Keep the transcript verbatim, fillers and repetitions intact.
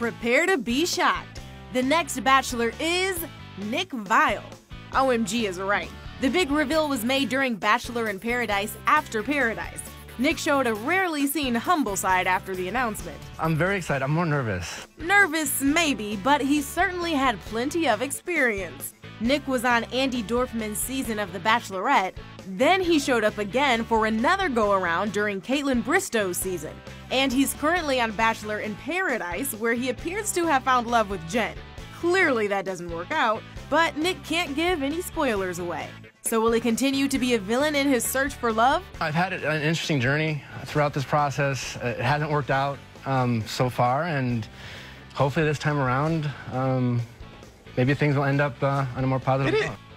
Prepare to be shocked. The next Bachelor is Nick Viall. O M G is right. The big reveal was made during Bachelor in Paradise After Paradise. Nick showed a rarely seen humble side after the announcement. I'm very excited. I'm more nervous. Nervous, maybe, but he certainly had plenty of experience. Nick was on Andy Dorfman's season of The Bachelorette. Then he showed up again for another go-around during Kaitlyn Bristowe's season. And he's currently on Bachelor in Paradise, where he appears to have found love with Jen. Clearly that doesn't work out, but Nick can't give any spoilers away. So will he continue to be a villain in his search for love? I've had an interesting journey throughout this process. It hasn't worked out um, so far, and hopefully this time around, um, maybe things will end up uh, on a more positive note.